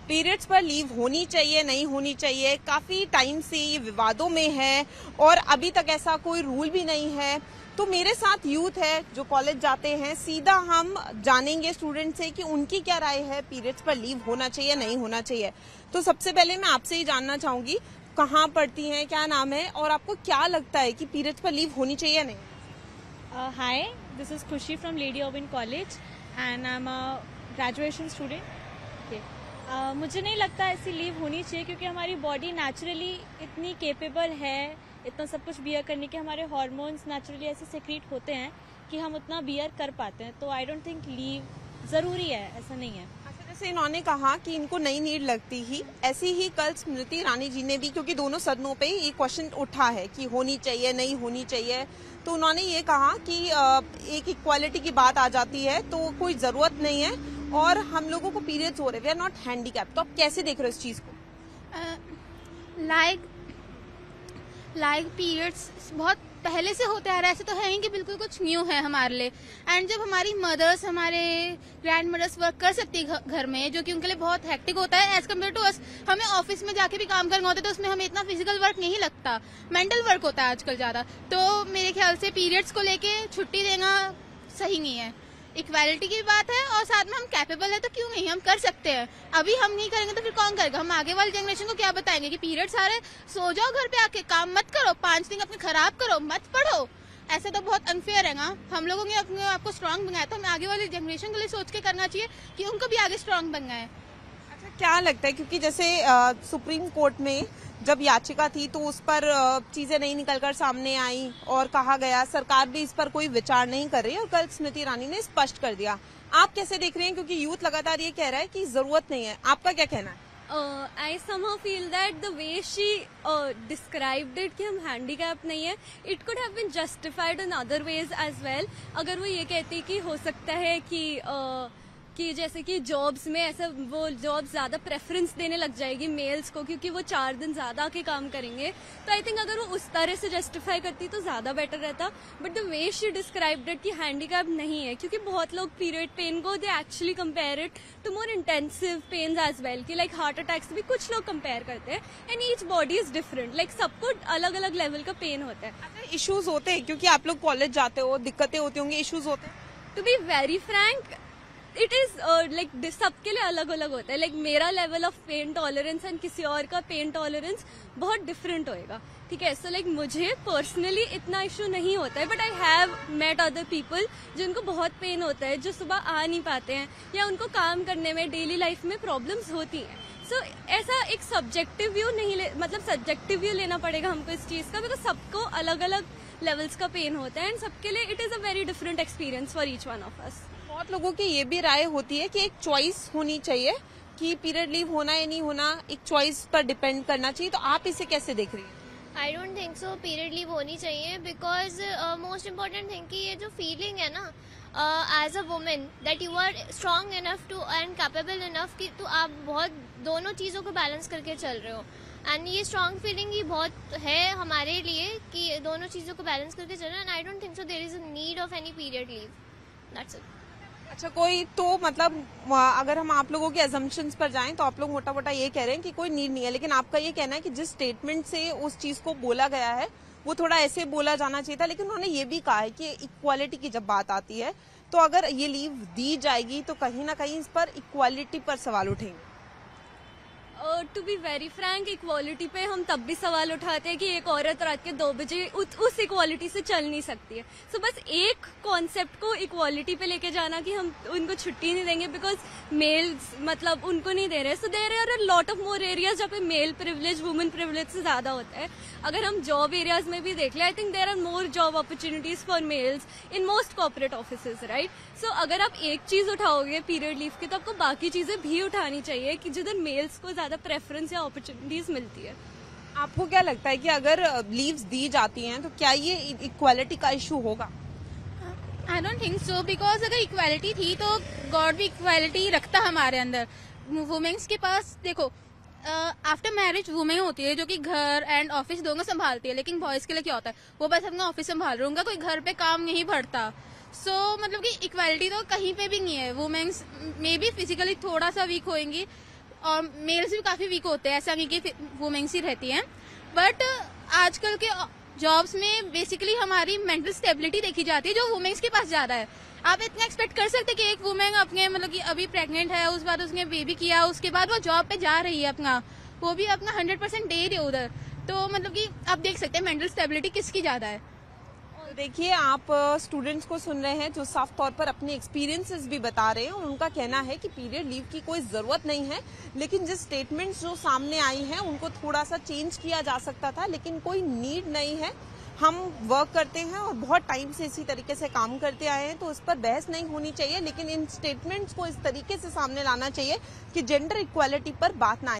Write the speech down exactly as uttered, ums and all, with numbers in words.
Periods पर leave होनी चाहिए नहीं होनी चाहिए, काफी टाइम से ये विवादों में है और अभी तक ऐसा कोई रूल भी नहीं है। तो मेरे साथ यूथ है जो कॉलेज जाते हैं, सीधा हम जानेंगे स्टूडेंट से कि उनकी क्या राय है, पीरियड्स पर लीव होना चाहिए नहीं होना चाहिए। तो सबसे पहले मैं आपसे ही जानना चाहूंगी, कहाँ पढ़ती हैं, क्या नाम है और आपको क्या लगता है कि पीरियड्स पर लीव होनी चाहिए या नहीं? Hi, this is Khushi from lady Irwin college and I am a graduation student. Uh, मुझे नहीं लगता ऐसी लीव होनी चाहिए क्योंकि हमारी बॉडी नेचुरली इतनी केपेबल है इतना सब कुछ बियर करने के, हमारे हार्मोन्स नेचुरली ऐसे सिक्रीट होते हैं कि हम उतना बियर कर पाते हैं। तो आई डोंट थिंक लीव जरूरी है, ऐसा नहीं है। अच्छा, जैसे इन्होंने कहा कि इनको नई नीड लगती ही, ऐसी ही कल स्मृति ईरानी जी ने भी, क्योंकि दोनों सदनों पे ये क्वेश्चन उठा है कि होनी चाहिए नहीं होनी चाहिए, तो उन्होंने ये कहा कि एक इक्वालिटी की बात आ जाती है तो कोई जरूरत नहीं है और हम लोगों को पीरियड्स हो रहे, वी आर नॉट हैंडीकैप। तो आप कैसे देख रहे हो इस चीज को? लाइक लाइक पीरियड्स बहुत पहले से होते आ रहा है, ऐसे तो है ही कि बिल्कुल कुछ न्यू है हमारे लिए। एंड जब हमारी मदर्स, हमारे ग्रैंड मदर्स वर्क कर सकती है घर में, जो कि उनके लिए बहुत हेक्टिक होता है एज कम्पेयर टू अस, हमें ऑफिस में जाके भी काम करना होता है तो उसमें हमें इतना फिजिकल वर्क नहीं लगता, मेंटल वर्क होता है आजकल ज्यादा। तो मेरे ख्याल से पीरियड्स को लेके छुट्टी देना सही नहीं है। इक्वालिटी की बात है और साथ में हम कैपेबल है तो क्यों नहीं, हम कर सकते हैं। अभी हम नहीं करेंगे तो फिर कौन करेगा? हम आगे वाली जनरेशन को क्या बताएंगे कि पीरियड्स आ रहे, सो जाओ घर पे आके, काम मत करो, पांच दिन अपने खराब करो, मत पढ़ो। ऐसा तो बहुत अनफेयर है ना। हम लोगों ने अपने आपको स्ट्रांग बनाया तो हमें आगे वाली जनरेशन के लिए सोच के करना चाहिए कि उनको भी आगे स्ट्रांग बनना है। अच्छा, क्या लगता है, क्योंकि जैसे सुप्रीम कोर्ट में जब याचिका थी तो उस पर चीजें नहीं निकलकर सामने आई और कहा गया सरकार भी इस पर कोई विचार नहीं कर रही और कल स्मृति ईरानी ने स्पष्ट कर दिया। आप कैसे देख रहे हैं, क्योंकि यूथ लगातार ये कह रहा है कि जरूरत नहीं है, आपका क्या कहना है? आई somehow feel that the way she uh, described it कि हम हैंडीकैप नहीं है, it could have been justified in other ways as well। अगर वो ये कहती कि हो सकता है कि uh, कि जैसे कि जॉब्स में ऐसा वो जॉब ज्यादा प्रेफरेंस देने लग जाएगी मेल्स को क्योंकि वो चार दिन ज्यादा के काम करेंगे, तो आई थिंक अगर वो उस तरह से जस्टिफाई करती तो ज्यादा बेटर रहता। But the way she described it कि हैंडीकैप नहीं है, क्योंकि बहुत लोग पीरियड पेन को they actually compare it to more intensive pains as well, कि लाइक हार्ट अटैक्स भी कुछ लोग कंपेयर करते हैं। And each body is different, like सबको अलग अलग लेवल का पेन होता है। इश्यूज होते हैं क्योंकि आप लोग कॉलेज जाते हो, दिक्कतें होती होंगी, इश्यूज होते हैं? To be very frank, it is like सबके लिए अलग अलग होता है। लाइक like, मेरा level of pain tolerance and किसी और का पेन टॉलरेंस बहुत डिफरेंट होएगा, ठीक है। सो लाइक मुझे पर्सनली इतना इशू नहीं होता है, but I have met other people जिनको बहुत पेन होता है, जो सुबह आ नहीं पाते हैं या उनको काम करने में डेली लाइफ में प्रॉब्लम्स होती हैं। सो so, ऐसा एक सब्जेक्टिव व्यू नहीं ले, मतलब सब्जेक्टिव व्यू लेना पड़ेगा हमको इस चीज का, बिकॉज सबको अलग अलग लेवल्स का पेन होता है एंड सबके लिए it is a very different experience for each one of us. बहुत लोगों की ये भी राय होती है कि एक चॉइस होनी चाहिए कि पीरियड लीव होना या नहीं होना, एक चॉइस पर डिपेंड करना चाहिए, तो आप इसे कैसे देख रही हैं? I don't think so, period leave होनी चाहिए बिकॉज मोस्ट इम्पोर्टेंट थिंग कि ये जो फीलिंग है ना as a women that you are strong enough to and capable enough कि तो आप बहुत दोनों चीज़ों को बैलेंस करके चल रहे हो। एंड ये स्ट्रांग फीलिंग ही बहुत है हमारे लिए कि दोनों चीज़ों को बैलेंस करके चल रहे हो। And I don't think so there is a need of any period leave, that's it. अच्छा, कोई तो मतलब अगर हम आप लोगों के अजम्पशंस पर जाएं तो आप लोग मोटा मोटा ये कह रहे हैं कि कोई नीड नहीं है, लेकिन आपका ये कहना है कि जिस स्टेटमेंट से उस चीज को बोला गया है वो थोड़ा ऐसे बोला जाना चाहिए था। लेकिन उन्होंने ये भी कहा है कि इक्वालिटी की जब बात आती है तो अगर ये लीव दी जाएगी तो कहीं ना कहीं इस पर इक्वालिटी पर सवाल उठेंगे। To be very frank, equality पे हम तब भी सवाल उठाते हैं कि एक औरत रात के दो बजे उस इक्वालिटी से चल नहीं सकती है। सो so, बस एक कॉन्सेप्ट को इक्वालिटी पे लेके जाना कि हम उनको छुट्टी नहीं देंगे बिकॉज मेल्स मतलब उनको नहीं दे रहे। So there are a lot of more areas जहाँ पे मेल प्रिविलेज वुमेन प्रिविलेज से ज्यादा होता है। अगर हम जॉब एरियाज में भी देख लें, I think there are more job opportunities for males in most corporate offices, right. So अगर आप एक चीज उठाओगे पीरियड लीव की तो आपको बाकी चीजें भी उठानी चाहिए कि जिधर मेल्स को ज्यादा प्रेफरेंस या अपॉर्चुनिटीज मिलती है। आपको क्या लगता है कि अगर लीव्स दी जाती हैं तो क्या ये इक्वालिटी का इशू होगा? I don't think so, because अगर इक्वालिटी थी तो गॉड भी इक्वालिटी रखता हमारे अंदर। वुमेन्स के पास देखो, आफ्टर मैरिज वुमेन होती है जो कि घर एंड ऑफिस दोनों संभालती है, लेकिन बॉयज के लिए क्या होता है, वो बस अपना ऑफिस संभाल रहे होंगे, कोई घर पे काम नहीं पड़ता। सो so, मतलब कि इक्वालिटी तो कहीं पे भी नहीं है। वुमेन्स मे बी फिजिकली थोड़ा सा वीक होंगी, और मेल्स भी काफी वीक होते हैं, ऐसा नहीं कि वुमेन्स ही रहती हैं। बट आजकल के जॉब्स में बेसिकली हमारी मेंटल स्टेबिलिटी देखी जाती है, जो वुमेन्स के पास ज्यादा है। आप इतना एक्सपेक्ट कर सकते कि एक वुमेन अपने मतलब कि अभी प्रेग्नेंट है, उस बाद उसने बेबी किया, उसके बाद वो जॉब पे जा रही है, अपना वो भी अपना हंड्रेड परसेंट दे रही है उधर, तो मतलब कि आप देख सकते हैं मेंटल स्टेबिलिटी किसकी ज्यादा है। देखिए, आप स्टूडेंट्स को सुन रहे हैं जो साफ तौर पर अपने एक्सपीरियंसेस भी बता रहे हैं और उनका कहना है कि पीरियड लीव की कोई जरूरत नहीं है, लेकिन जिस स्टेटमेंट्स जो सामने आई हैं उनको थोड़ा सा चेंज किया जा सकता था, लेकिन कोई नीड नहीं है। हम वर्क करते हैं और बहुत टाइम से इसी तरीके से काम करते आए हैं, तो इस पर बहस नहीं होनी चाहिए, लेकिन इन स्टेटमेंट्स को इस तरीके से सामने लाना चाहिए कि जेंडर इक्वालिटी पर बात ना